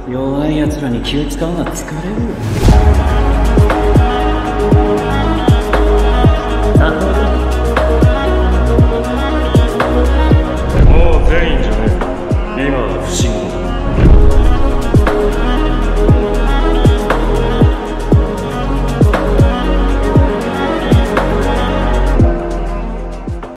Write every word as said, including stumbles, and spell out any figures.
弱い奴らに気を使うのは疲れるよ。なるほど。もう全員じゃ